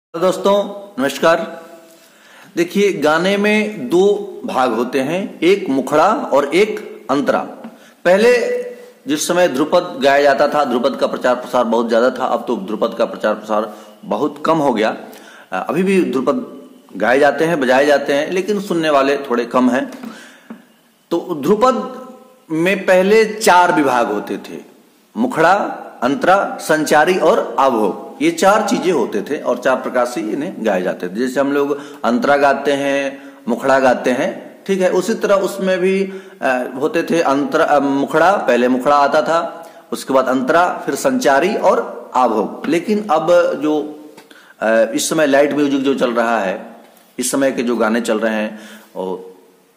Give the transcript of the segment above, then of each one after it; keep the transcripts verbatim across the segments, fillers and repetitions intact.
तो दोस्तों नमस्कार। देखिए, गाने में दो भाग होते हैं, एक मुखड़ा और एक अंतरा। पहले जिस समय ध्रुपद गाया जाता था, ध्रुपद का प्रचार प्रसार बहुत ज्यादा था। अब तो ध्रुपद का प्रचार प्रसार बहुत कम हो गया। अभी भी ध्रुपद गाए जाते हैं, बजाए जाते हैं, लेकिन सुनने वाले थोड़े कम हैं। तो ध्रुपद में पहले चार विभाग होते थे, मुखड़ा, अंतरा, संचारी और आभोग। ये चार चीजें होते थे और चार प्रकार से इन्हें गाए जाते थे। जैसे हम लोग अंतरा गाते हैं, मुखड़ा गाते हैं, ठीक है, उसी तरह उसमें भी होते थे अंतरा, मुखड़ा, पहले मुखड़ा आता था, उसके बाद अंतरा, फिर संचारी और आभोग। लेकिन अब जो इस समय लाइट म्यूजिक जो चल रहा है, इस समय के जो गाने चल रहे हैं, और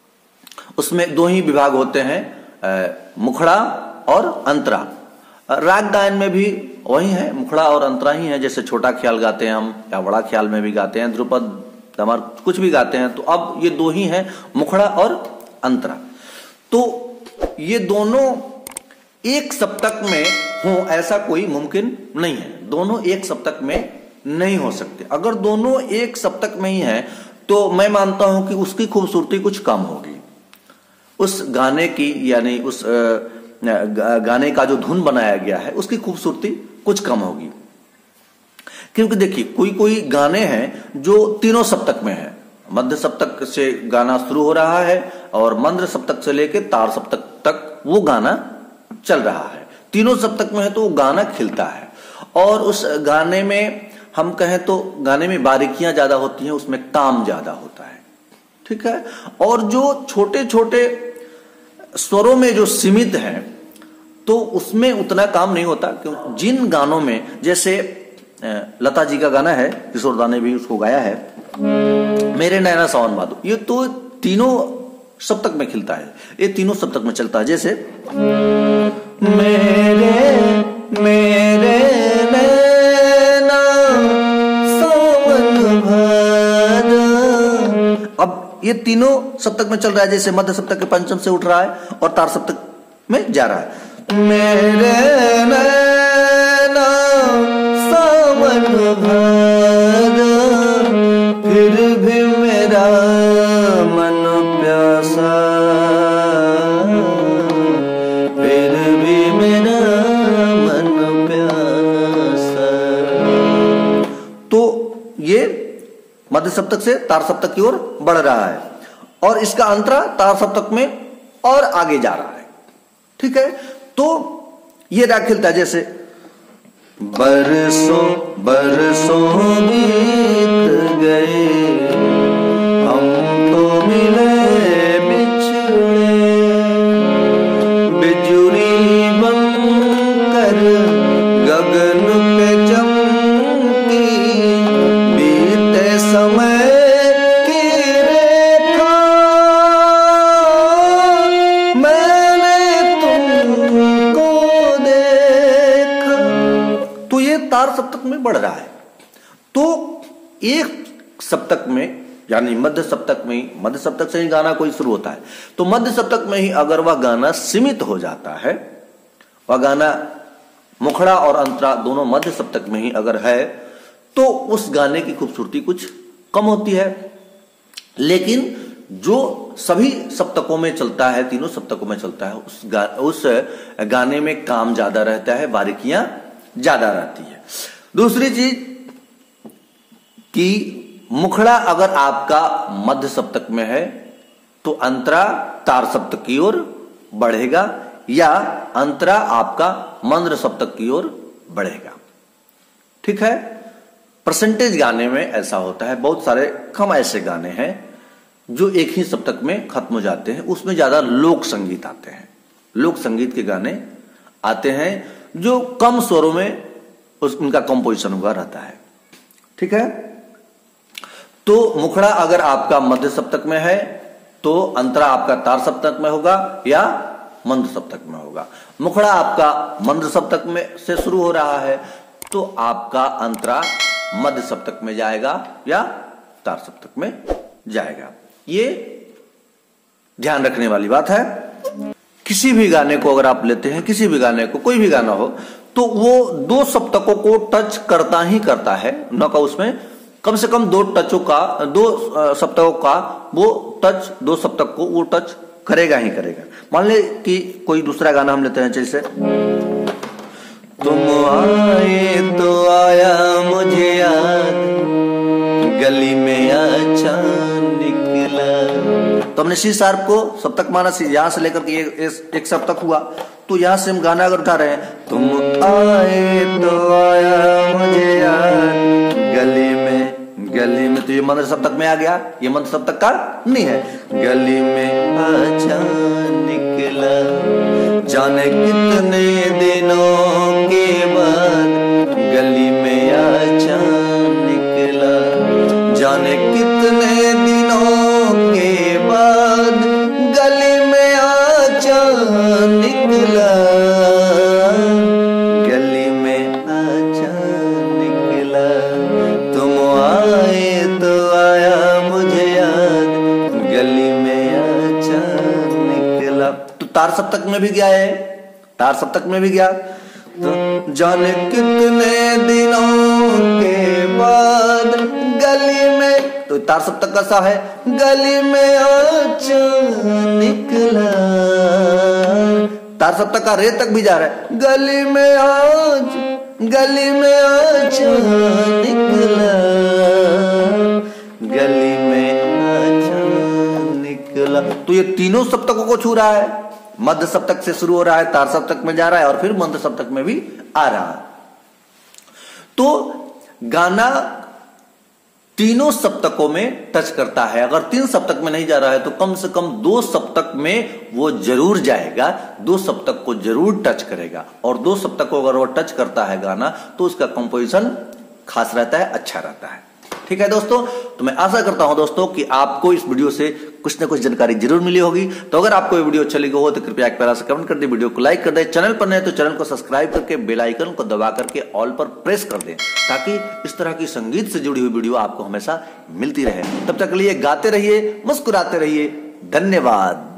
उसमें दो ही विभाग होते हैं, मुखड़ा और अंतरा। राग गायन में भी वही है, मुखड़ा और अंतरा ही है। जैसे छोटा ख्याल गाते हैं हम, या बड़ा ख्याल में भी गाते हैं, ध्रुपद, दमर, कुछ भी गाते हैं। तो अब ये दो ही हैं, मुखड़ा और अंतरा। तो ये दोनों एक सप्तक में हो ऐसा कोई मुमकिन नहीं है। दोनों एक सप्तक में नहीं हो सकते। अगर दोनों एक सप्तक में ही है तो मैं मानता हूं कि उसकी खूबसूरती कुछ कम होगी, उस गाने की, यानी उस गाने का जो धुन बनाया गया है उसकी खूबसूरती कुछ कम होगी। क्योंकि देखिए, कोई कोई गाने हैं जो तीनों सप्तक में है। मध्य सप्तक से गाना शुरू हो रहा है और मंद्र सप्तक से लेकर तार सप्तक तक वो गाना चल रहा है। तीनों सप्तक में है तो वो गाना खिलता है। और उस गाने में हम कहें तो गाने में बारीकियां ज्यादा होती हैं, उसमें काम ज्यादा होता है, ठीक है। और जो छोटे छोटे स्वरों में जो सीमित है तो उसमें उतना काम नहीं होता। क्यों? जिन गानों में, जैसे लता जी का गाना है, किशोरदा ने भी उसको गाया है, मेरे नैना सावन भादो, ये तो तीनों सप्तक में खिलता है, ये तीनों सप्तक में चलता है। जैसे मेरे मेरे नैना सावन भादो, अब ये तीनों सप्तक में चल रहा है। जैसे मध्य सप्तक के पंचम से उठ रहा है और तार सप्तक में जा रहा है। मेरे नैना सावन भादो, फिर भी मेरा मन प्यासा, फिर भी मेरा मन प्यासा। तो ये मध्य सप्तक से तार सप्तक की ओर बढ़ रहा है और इसका अंतरा तार सप्तक में और आगे जा रहा है, ठीक है। तो ये राग खिलता है। जैसे बरसों बरसों बीत गए, हम तो मिले बिछड़े, बिजुरी बनकर गगन पे चमकी, बीते समय की रेखा, मैंने तुमको देखा। तो ये तार सप्तक में बढ़ रहा है। तो एक सप्तक में, यानी मध्य सप्तक में ही, मध्य सप्तक से ही गाना कोई शुरू होता है, तो मध्य सप्तक में ही अगर वह गाना सीमित हो जाता है, वह गाना मुखड़ा और अंतरा दोनों मध्य सप्तक में ही अगर है, तो उस गाने की खूबसूरती कुछ कम होती है। लेकिन जो सभी सप्तकों में चलता है, तीनों सप्तकों में चलता है, उस गा, उस गाने में काम ज्यादा रहता है, बारीकियां ज्यादा रहती है। दूसरी चीज कि मुखड़ा अगर आपका मध्य सप्तक में है तो अंतरा तार सप्तक की ओर बढ़ेगा, या अंतरा आपका मंद्र सप्तक की ओर बढ़ेगा, ठीक है। परसेंटेज गाने में ऐसा होता है। बहुत सारे कम ऐसे गाने हैं जो एक ही सप्तक में खत्म हो जाते हैं, उसमें ज्यादा लोक संगीत आते हैं, लोक संगीत के गाने आते हैं जो कम स्वरों में उस उनका कंपोजिशन हुआ रहता है, ठीक है। तो मुखड़ा अगर आपका मध्य सप्तक में है तो अंतरा आपका तार सप्तक में होगा या मंद्र सप्तक में होगा। मुखड़ा आपका मंद्र सप्तक में से शुरू हो रहा है तो आपका अंतरा मध्य सप्तक में जाएगा या तार सप्तक में जाएगा। ये ध्यान रखने वाली बात है। किसी भी गाने को अगर आप लेते हैं, किसी भी गाने को, कोई भी गाना हो, तो वो दो सप्तकों को टच करता ही करता है, न का उसमें कम से कम दो टचों का, दो सप्तकों का वो टच, दो सप्तक को वो टच करेगा ही करेगा। मान ले कि कोई दूसरा गाना हम लेते हैं, जैसे तुम आए तो आया मुझे याद, गली में अच्छा निकला। तो हमने सी शार्प को सप्तक माना, सी यहां से लेकर के एक, एक सप्तक हुआ, तो यहां से हम गाना अगर उठा रहे हैं, तुम आए तो आया मुझे याद गली में, गली में, तो ये मंत्र सप्तक में आ गया, ये मंत्र सप्तक का नहीं है। गली में अच्छा निकला, जाने कितने दिनों के बाद गली में अच्छा निकला, जाने कितने दिनों के बाद गली में अच्छा निकला, गली में अच्छा निकला, तुम आए तो आया मुझे याद गली में अच्छा निकला। तो तार सप्तक में भी गया है, तार सप्तक में भी गया, तो जाने कितने दिनों के बाद गली में, तो तार सप्तक का सा है, गली में अच्छा निकला, तार सप्तक का रे तक भी जा रहा है, गली में आज, गली में अच्छा निकला, गली में अच्छा निकला। तो ये तीनों सप्तकों को छू रहा है, मध्य सप्तक से शुरू हो रहा है, तार सप्तक में जा रहा है और फिर मंत्र सप्तक में भी आ रहा है। तो गाना तीनों सप्तकों में टच करता है। अगर तीन सप्तक में नहीं जा रहा है तो कम से कम दो सप्तक में वो जरूर जाएगा, दो सप्तक को जरूर टच करेगा, और दो सप्तक को अगर वो टच करता है गाना तो उसका कंपोजिशन खास रहता है, अच्छा रहता है। ठीक है दोस्तों, तो मैं आशा करता हूं दोस्तों कि आपको इस वीडियो से कुछ ना कुछ जानकारी जरूर मिली होगी। तो अगर आपको ये वीडियो अच्छा लगी हो तो कृपया एक प्यारा सा कमेंट कर दे, वीडियो को लाइक कर दे, चैनल पर नए तो चैनल को सब्सक्राइब करके बेल आइकन को दबा करके ऑल पर प्रेस कर दें, ताकि इस तरह की संगीत से जुड़ी हुई वीडियो आपको हमेशा मिलती रहे। तब तक के लिए गाते रहिए, मुस्कुराते रहिए, धन्यवाद।